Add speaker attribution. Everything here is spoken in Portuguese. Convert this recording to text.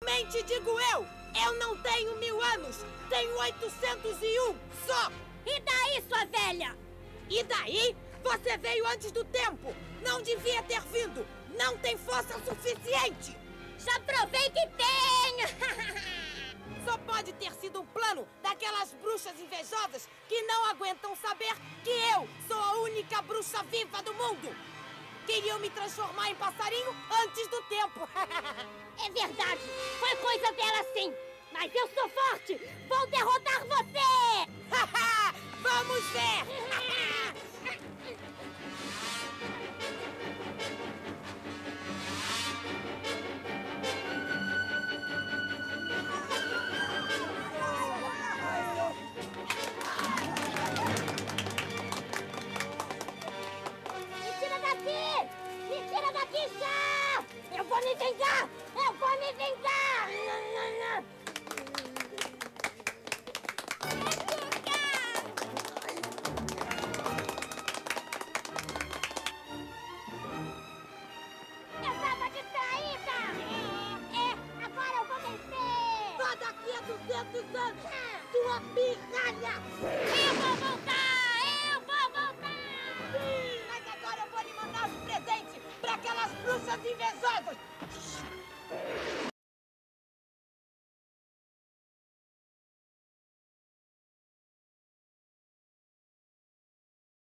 Speaker 1: Mente, digo eu! Eu não tenho 1000 anos! Tenho 801 só!
Speaker 2: E daí, sua velha?
Speaker 1: E daí? Você veio antes do tempo! Não devia ter vindo! Não tem força suficiente!
Speaker 2: Já provei que tenho!
Speaker 1: Só pode ter sido um plano daquelas bruxas invejosas que não aguentam saber que eu sou a única bruxa viva do mundo! Queriam me transformar em passarinho antes do tempo!
Speaker 2: É verdade! Foi coisa dela sim! Mas eu sou forte! Vou derrotar você!
Speaker 1: Vamos ver!
Speaker 2: Me tira daqui! Me tira daqui já! Eu vou me vingar! Eu vou me vingar! Eu tava distraída! Agora eu vou vencer!
Speaker 1: Só daqui a 200 anos! Sua pirralha!
Speaker 2: Eu vou voltar! Eu vou voltar!
Speaker 1: Sim, mas agora eu vou lhe mandar um presente para aquelas bruxas invejosas!